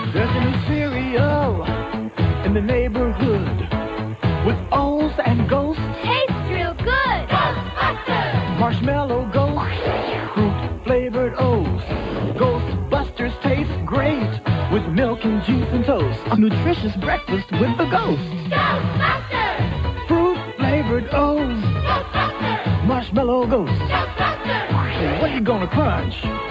There's a new cereal in the neighborhood with O's and ghosts. Tastes real good. Ghostbusters! Marshmallow ghosts, fruit-flavored O's. Ghostbusters taste great with milk and juice and toast. A nutritious breakfast with the ghosts. Ghostbusters! Fruit-flavored O's. Ghostbusters! Marshmallow ghosts. Ghostbusters! What are you gonna crunch?